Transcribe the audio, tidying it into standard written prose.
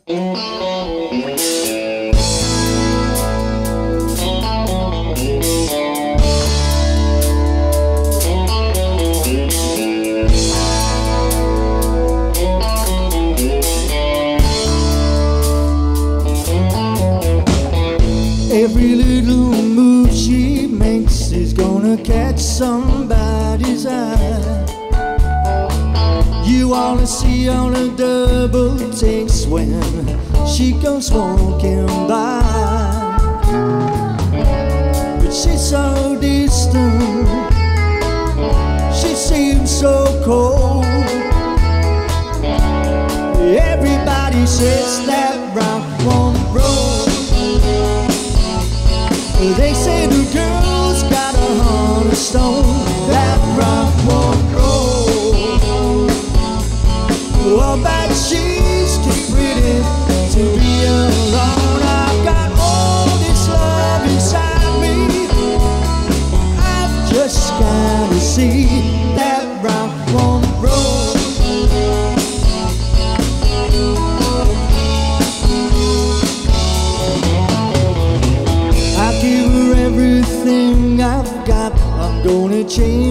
Every little move she makes is gonna catch somebody's eye. You wanna see all the double takes when she goes walking by. But she's so distant, she seems so cold. Everybody says that rock won't roll. They say the girl's got a heart of stone. That rock won't roll. Oh, but she's too pretty to be alone. I've got all this love inside me. I've just gotta see that rock won't roll. Everything I've got, I'm gonna change